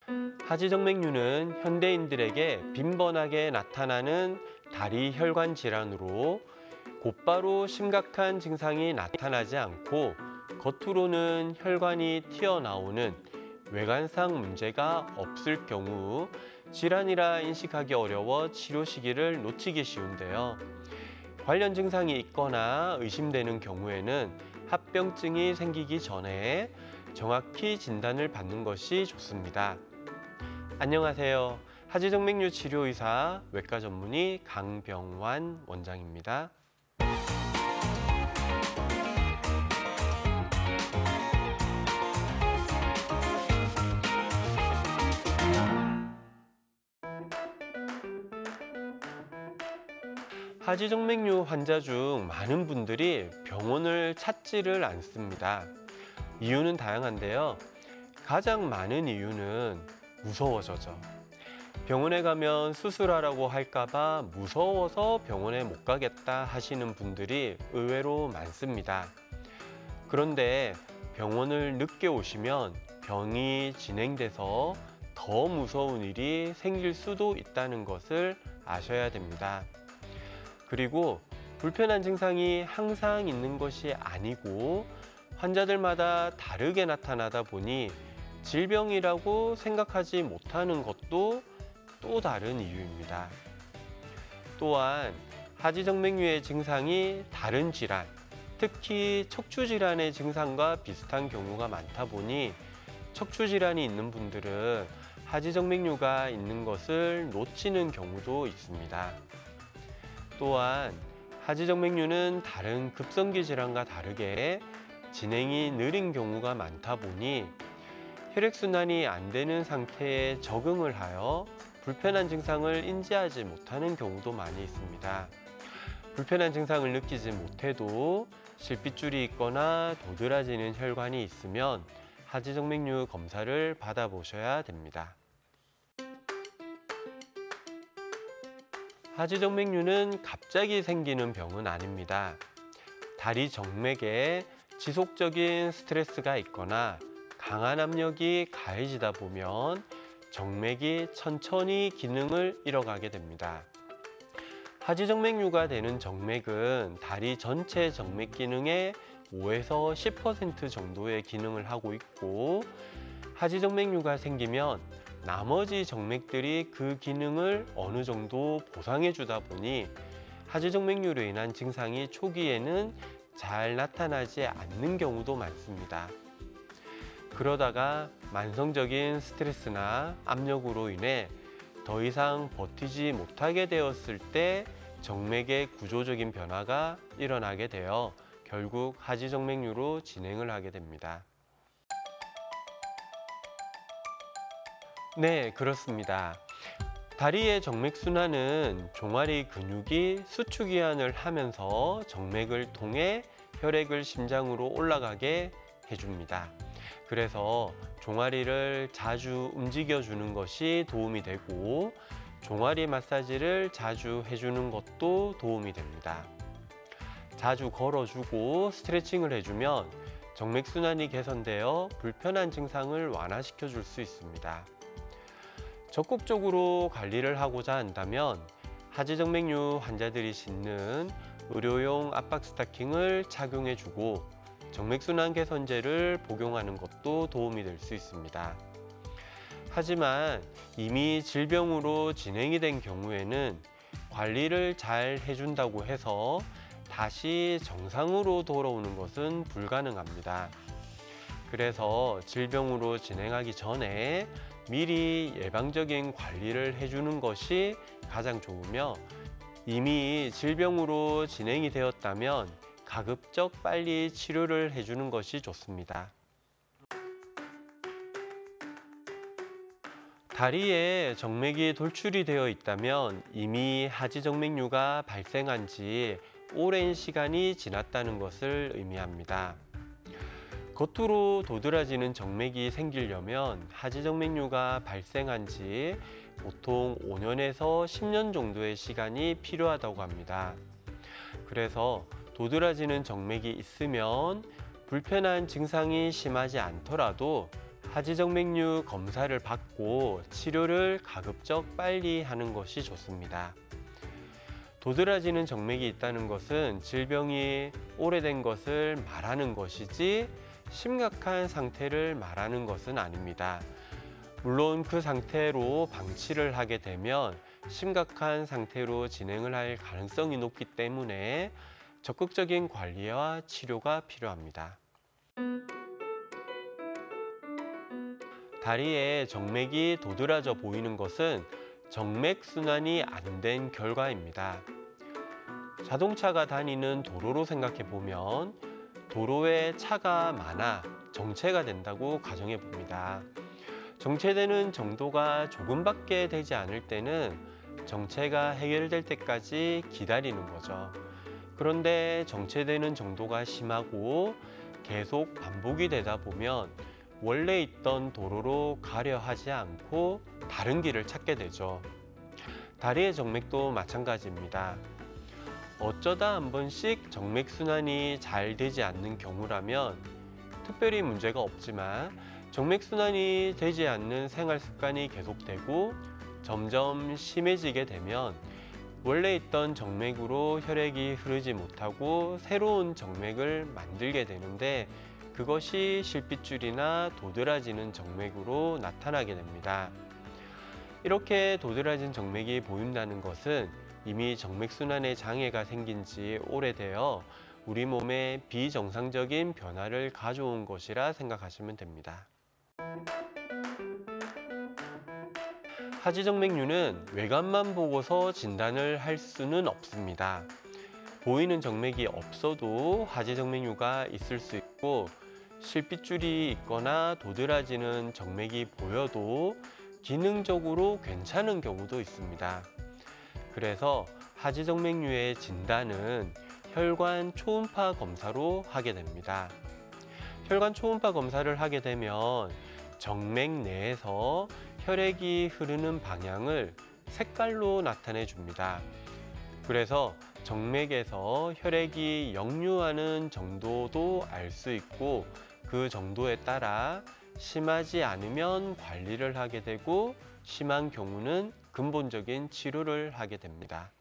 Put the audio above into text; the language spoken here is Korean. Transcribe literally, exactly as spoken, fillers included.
하지정맥류는 현대인들에게 빈번하게 나타나는 다리 혈관 질환으로 곧바로 심각한 증상이 나타나지 않고 겉으로는 혈관이 튀어나오는 외관상 문제가 없을 경우 질환이라 인식하기 어려워 치료 시기를 놓치기 쉬운데요. 관련 증상이 있거나 의심되는 경우에는 합병증이 생기기 전에 정확히 진단을 받는 것이 좋습니다. 안녕하세요. 하지정맥류 치료의사 외과 전문의 강병완 원장입니다. 하지정맥류 환자 중 많은 분들이 병원을 찾지를 않습니다. 이유는 다양한데요. 가장 많은 이유는 무서워서죠. 병원에 가면 수술하라고 할까봐 무서워서 병원에 못 가겠다 하시는 분들이 의외로 많습니다. 그런데 병원을 늦게 오시면 병이 진행돼서 더 무서운 일이 생길 수도 있다는 것을 아셔야 됩니다. 그리고 불편한 증상이 항상 있는 것이 아니고 환자들마다 다르게 나타나다 보니 질병이라고 생각하지 못하는 것도 또 다른 이유입니다. 또한 하지정맥류의 증상이 다른 질환, 특히 척추질환의 증상과 비슷한 경우가 많다 보니 척추질환이 있는 분들은 하지정맥류가 있는 것을 놓치는 경우도 있습니다. 또한 하지정맥류는 다른 급성기 질환과 다르게 진행이 느린 경우가 많다 보니 혈액순환이 안 되는 상태에 적응을 하여 불편한 증상을 인지하지 못하는 경우도 많이 있습니다. 불편한 증상을 느끼지 못해도 실핏줄이 있거나 도드라지는 혈관이 있으면 하지정맥류 검사를 받아보셔야 됩니다. 하지정맥류는 갑자기 생기는 병은 아닙니다. 다리 정맥에 지속적인 스트레스가 있거나 강한 압력이 가해지다 보면 정맥이 천천히 기능을 잃어가게 됩니다. 하지정맥류가 되는 정맥은 다리 전체 정맥 기능의 오에서 십 퍼센트 정도의 기능을 하고 있고, 하지정맥류가 생기면 나머지 정맥들이 그 기능을 어느 정도 보상해 주다 보니 하지정맥류로 인한 증상이 초기에는 잘 나타나지 않는 경우도 많습니다. 그러다가 만성적인 스트레스나 압력으로 인해 더 이상 버티지 못하게 되었을 때 정맥의 구조적인 변화가 일어나게 되어 결국 하지정맥류로 진행을 하게 됩니다. 네, 그렇습니다. 다리의 정맥순환은 종아리 근육이 수축이완을 하면서 정맥을 통해 혈액을 심장으로 올라가게 해줍니다. 그래서 종아리를 자주 움직여주는 것이 도움이 되고 종아리 마사지를 자주 해주는 것도 도움이 됩니다. 자주 걸어주고 스트레칭을 해주면 정맥순환이 개선되어 불편한 증상을 완화시켜 줄 수 있습니다. 적극적으로 관리를 하고자 한다면 하지정맥류 환자들이 신는 의료용 압박 스타킹을 착용해주고 정맥순환 개선제를 복용하는 것도 도움이 될 수 있습니다. 하지만 이미 질병으로 진행이 된 경우에는 관리를 잘 해준다고 해서 다시 정상으로 돌아오는 것은 불가능합니다. 그래서 질병으로 진행하기 전에 미리 예방적인 관리를 해주는 것이 가장 좋으며, 이미 질병으로 진행이 되었다면 가급적 빨리 치료를 해주는 것이 좋습니다. 다리에 정맥이 돌출이 되어 있다면 이미 하지정맥류가 발생한 지 오랜 시간이 지났다는 것을 의미합니다. 겉으로 도드라지는 정맥이 생기려면 하지정맥류가 발생한 지 보통 오 년에서 십 년 정도의 시간이 필요하다고 합니다. 그래서 도드라지는 정맥이 있으면 불편한 증상이 심하지 않더라도 하지정맥류 검사를 받고 치료를 가급적 빨리 하는 것이 좋습니다. 도드라지는 정맥이 있다는 것은 질병이 오래된 것을 말하는 것이지 심각한 상태를 말하는 것은 아닙니다. 물론 그 상태로 방치를 하게 되면 심각한 상태로 진행을 할 가능성이 높기 때문에 적극적인 관리와 치료가 필요합니다. 다리에 정맥이 도드라져 보이는 것은 정맥순환이 안 된 결과입니다. 자동차가 다니는 도로로 생각해 보면 도로에 차가 많아 정체가 된다고 가정해 봅니다. 정체되는 정도가 조금밖에 되지 않을 때는 정체가 해결될 때까지 기다리는 거죠. 그런데 정체되는 정도가 심하고 계속 반복이 되다 보면 원래 있던 도로로 가려 하지 않고 다른 길을 찾게 되죠. 다리의 정맥도 마찬가지입니다. 어쩌다 한 번씩 정맥순환이 잘 되지 않는 경우라면 특별히 문제가 없지만 정맥순환이 되지 않는 생활 습관이 계속되고 점점 심해지게 되면 원래 있던 정맥으로 혈액이 흐르지 못하고 새로운 정맥을 만들게 되는데 그것이 실핏줄이나 도드라지는 정맥으로 나타나게 됩니다. 이렇게 도드라진 정맥이 보인다는 것은 이미 정맥순환에 장애가 생긴 지 오래되어 우리 몸에 비정상적인 변화를 가져온 것이라 생각하시면 됩니다. 하지정맥류는 외관만 보고서 진단을 할 수는 없습니다. 보이는 정맥이 없어도 하지정맥류가 있을 수 있고 실핏줄이 있거나 도드라지는 정맥이 보여도 기능적으로 괜찮은 경우도 있습니다. 그래서 하지정맥류의 진단은 혈관 초음파 검사로 하게 됩니다. 혈관 초음파 검사를 하게 되면 정맥 내에서 혈액이 흐르는 방향을 색깔로 나타내 줍니다. 그래서 정맥에서 혈액이 역류하는 정도도 알 수 있고 그 정도에 따라 심하지 않으면 관리를 하게 되고 심한 경우는 근본적인 치료를 하게 됩니다.